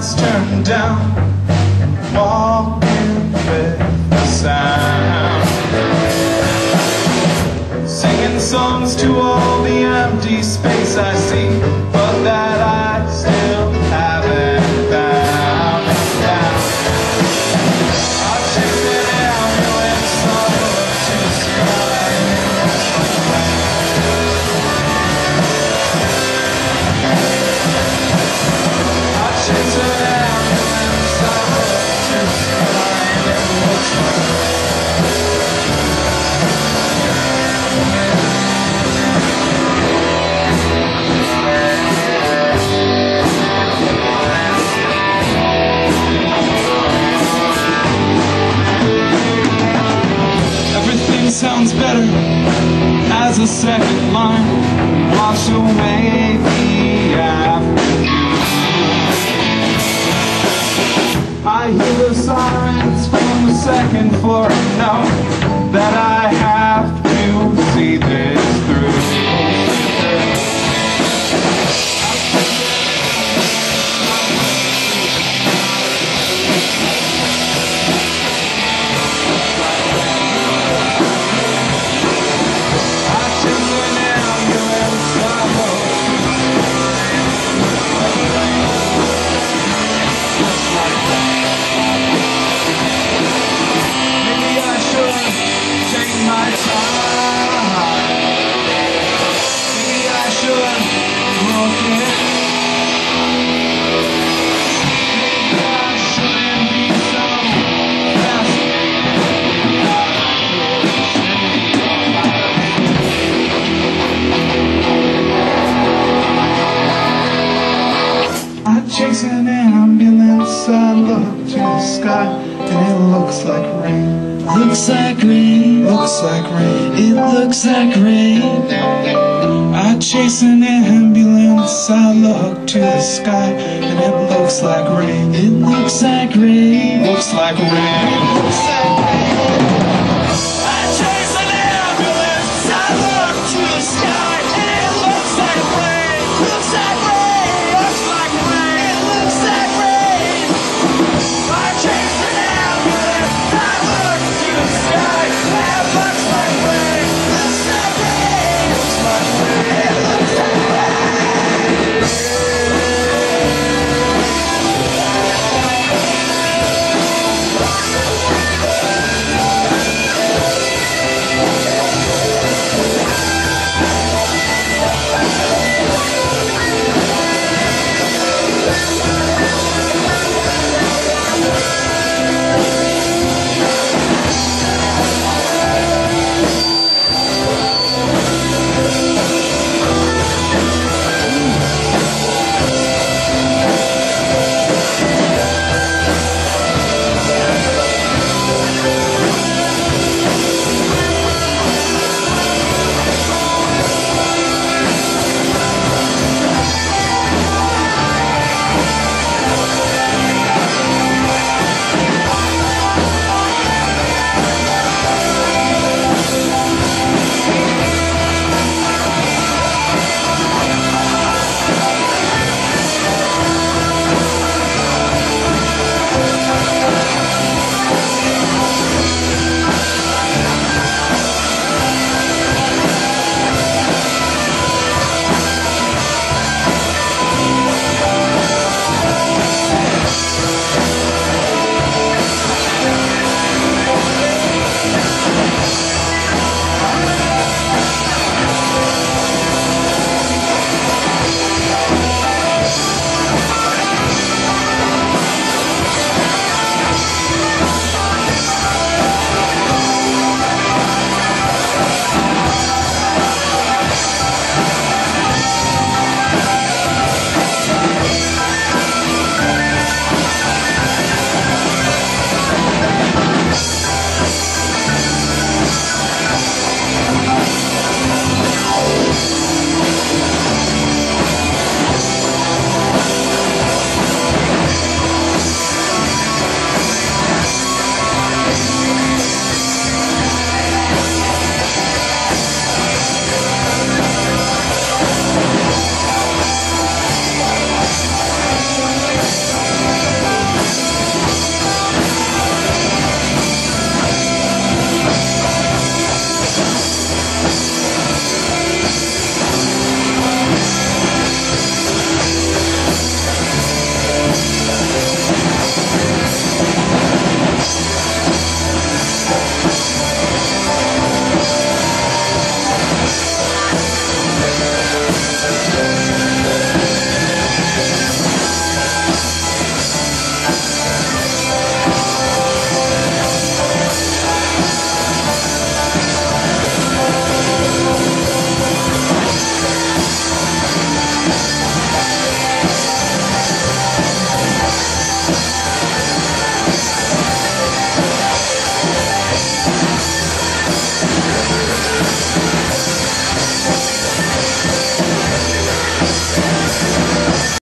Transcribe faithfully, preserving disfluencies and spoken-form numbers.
lights turned down, walking with the sound, singing songs to all the empty space I see, but that I still haven't found. Down. I chased an ambulance up to the sky. I chased an ambulance up to the sky, and it looks like sounds better as a second line wash away the afternoon. I hear the sirens from the second floor and know that I have to see this through. Chase an ambulance, I look to the sky, and it looks like rain. Looks like rain. Looks like rain. It looks like rain. I chase an ambulance, I look to the sky, and it looks like rain. It looks like rain. Looks like rain.